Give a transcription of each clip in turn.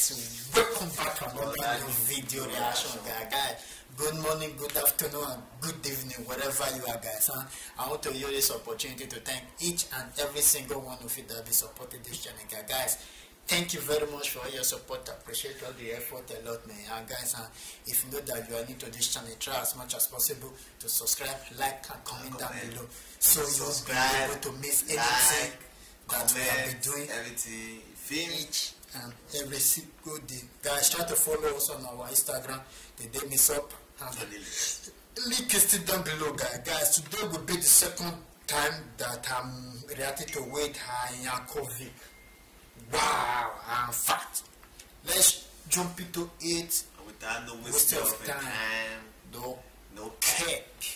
guys, welcome back to another new video reaction, guys. Good morning, good afternoon, and good evening, wherever you are, guys. I want to use this opportunity to thank each and every single one of you that have been supporting this channel, guys. Thank you very much for all your support. I appreciate all the effort a lot, man. And guys, if you know that you are new to this channel, try as much as possible to subscribe, like, and comment down below, so you'll be able to miss anything that we have been doing each and every single day. Guys, try to follow us on our Instagram. The day is up. Link is still down below, guys. Today will be the second time that I'm reacting to Wade Yankovic. Wow, I'm fat. Let's jump into it without no waste of time. No cake.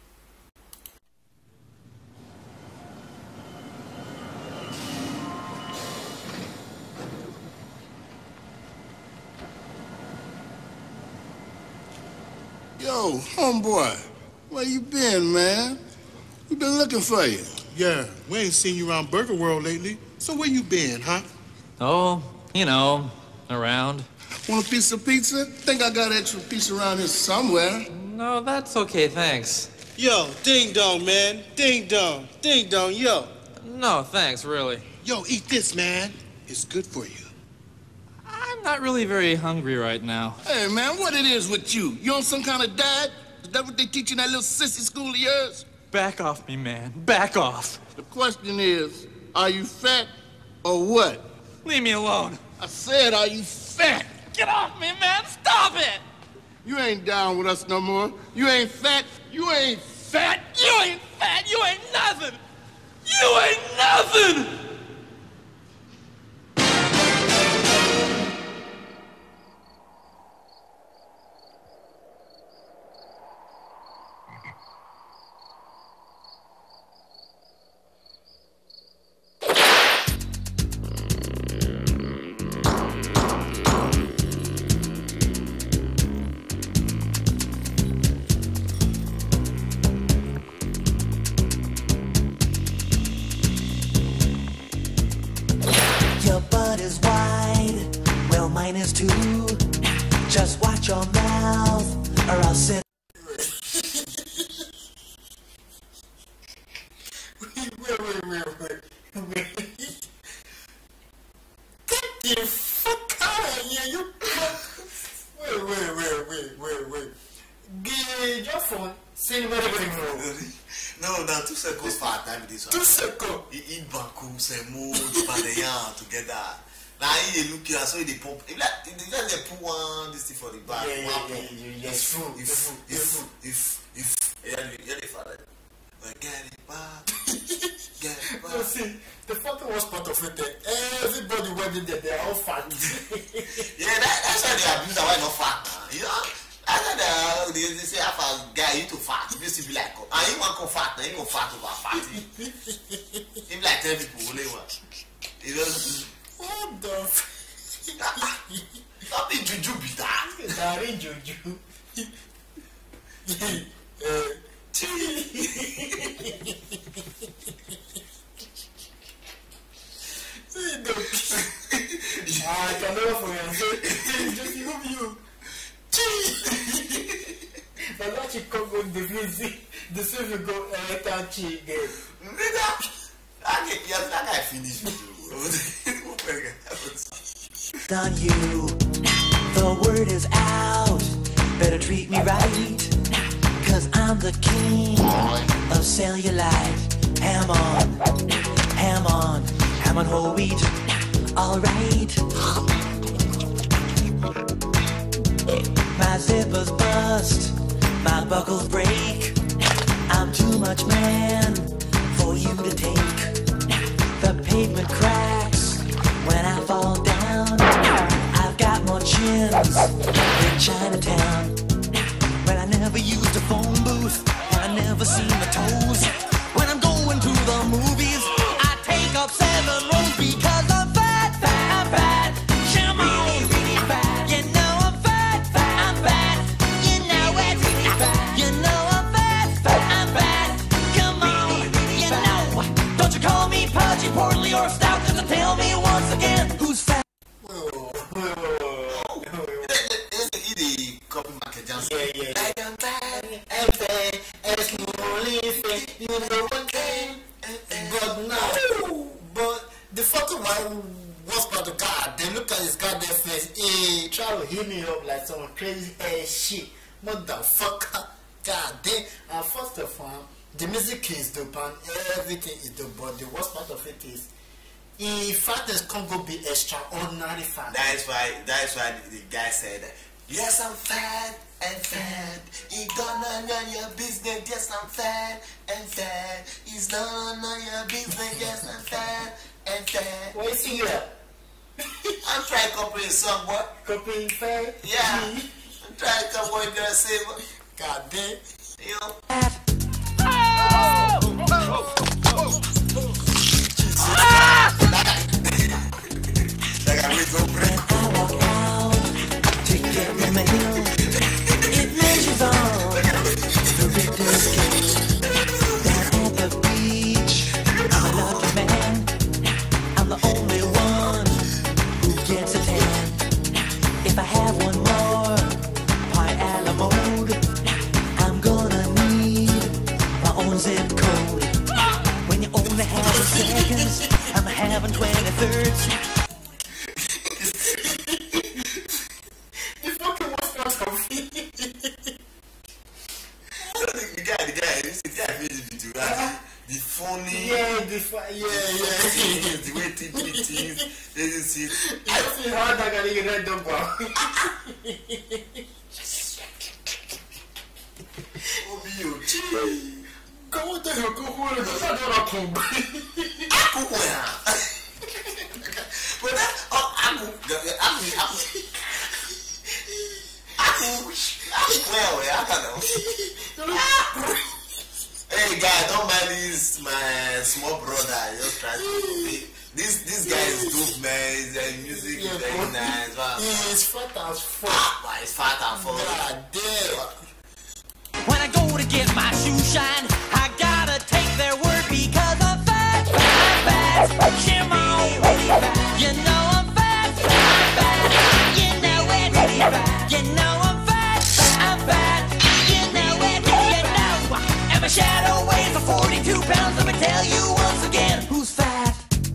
Yo, homeboy, where you been, man? We been looking for you. Yeah, we ain't seen you around Burger World lately. So where you been, huh? Oh, you know, around. Want a piece of pizza? Think I got an extra piece around here somewhere. No, that's okay, thanks. Yo, ding dong, man. Ding dong. Ding dong, yo. No, thanks, really. Yo, eat this, man. It's good for you. I'm not really very hungry right now. Hey, man, what it is with you? You on some kind of diet? Is that what they teach in that little sissy school of yours? Back off me, man. Back off. The question is, are you fat or what? Leave me alone. I said, are you fat? Get off me, man. Stop it. You ain't down with us no more. You ain't fat. You ain't fat. You ain't fat. You ain't nothing. You ain't nothing. Your butt is wide, well mine is too. Just watch your mouth, or I'll sit. Wait. Get the fuck out of here, you. Wait. Get your phone. Send me No, 2 seconds for time this one. 2 seconds. Eat Banku, Semo, Padayan together. Now you look here, so they pump. If they put one this thing for the back, Yes, food. If father, get it back, get it back. No, see, the fucking worst part of it, everybody went in there, they're all fat. Yeah, that's why they abuse why not fat. You know. I said they say if a guy you too fat, this will be like, and you want to fat, then you want fat over fatty. Him like 10 people only one. You know. What the Something juju be that. That ain't juju. I can never forget. Just you. But what you come on the music, the same you go touchy again. That guy finished On you, the word is out. Better treat me right, 'cause I'm the king of cellulite. Ham on whole wheat. Alright. My zippers bust, my buckles break. I'm too much man for you to take. The pavement cracks when I fall down. I've got more chins than Chinatown. When I never used a phone booth, and I never seen the toes. When I'm going to the movies, I take up 7 rows because I'm fat. I'm fat. Come on. Really fat. You know I'm fat. I'm fat. You know it. You know I'm fat. I'm fat. Come on. You know. Don't you call me pudgy, portly, or stout, 'cause tell me once again who's fat. Wait. to God. Then look at his goddamn face. Hey, try to hit me up like some crazy ass shit. Motherfucker. God damn. And first of all, the music is dope and everything is dope. But the worst part of it is, fatness can't go be extraordinary fat. That's why the guy said, yes, I'm fat and fat. You don't know your business. Yes, I'm fat and fat. You don't know your business. Yes, I'm fat and fat. What is he here? I'm trying to copy a song, boy. Copying fat? Yeah. I'm trying to come what you're say, boy. God damn. You know? Like I read over it. To get my mail, it measures on the Richter scale. Down at the beach, I'm a lucky man. I'm the only one who gets a tan. If I have one more pie a la mode, I'm gonna need my own zip code. When you only have seconds, I'm having 23rds. The funny, the way things, I feel hard like I need red double. Come on, tell you, go hold it. I don't know. Hey guy, don't mind this my small brother. Just try to this guy is dope, man. His music is very nice. Wow. He's fat as fuck. He's fat as fuck. God damn. When I go to get my shoe shine, I gotta take their word because I'm fat, fat, fat. Shimon, you know I'm fat, fat. You know it, you know I'm fat, fat. You know it, you know. And my shadow weighs 42 pounds. Let me tell you once again, who's fat?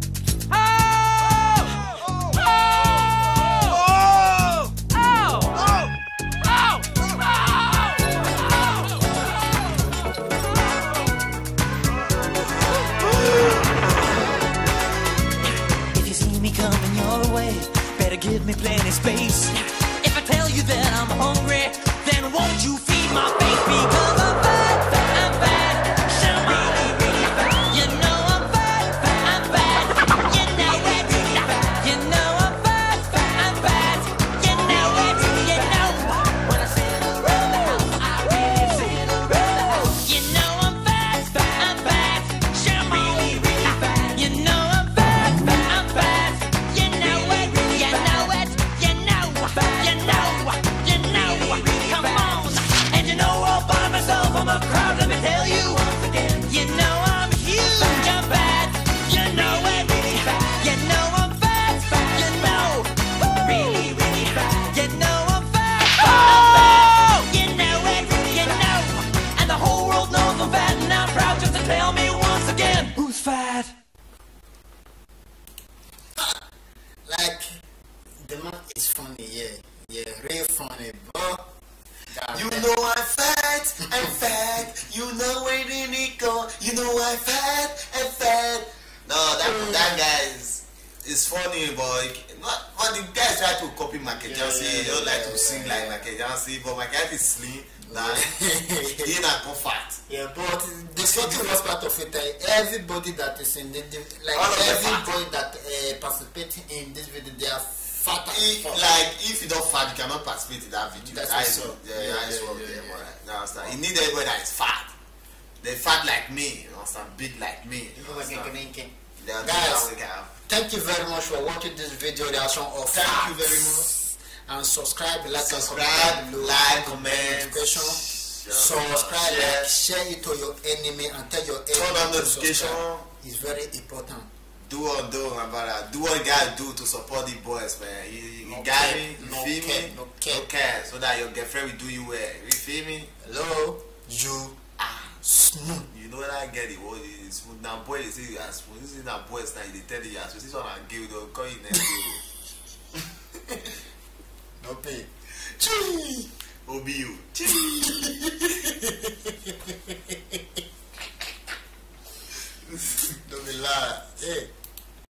Give me plenty space. If I tell you that I'm hungry, then won't you feed my face? Because I'm fat, I'm fat. Really, really fat. You know I'm fat, I'm fat. You know it, you know I'm fat, I'm fat. You know it, you know. When I sit around the house, I really sit around the house. You know I'm fat, I'm fat. Really, really fat. You know I'm fat, I'm fat. You know it, you know. Come on, and you know all by myself, I'm a crowd. Let me tell you once again, you know I'm huge, I'm fat. You know it, really fat. You know I'm fat, you know, really, really fat. You know I'm fat, I'm fat. You know it, you know, and the whole world knows I'm fat, and I'm proud just to tell me once again, who's fat? Like, the man is funny, yeah, real funny, bro. You know I'm fat, you know where they go, you know I'm fat. No, that guy is funny, but the guy try to copy Michael Jackson. He don't like to sing like Michael Jackson, but Michael Jackson is slim. He not go fat. Yeah, but the second worst part of it, everybody that is in everybody that participating in this video, they are fat. If you don't fat, you cannot participate in that video. That's so. You need everybody that is fat. They fat like me, you understand? Big like me. Guys, thank you very much for watching this video reaction of Thank you very much. And subscribe, like, comment, subscribe, share it to your enemy and tell your enemy turn on notification. It's very important. Do my brother. Do what you gotta do to support the boys, man. You got me? You feel me? Okay. So that your girlfriend will do you well. You feel me? Hello? You are smooth. You know that I get it. What is smooth? Now boy, they say you are smooth. This is not boys now. They tell you you are smooth. This one I give you, they'll call you next day. No pay. Chee! OBU. Chee!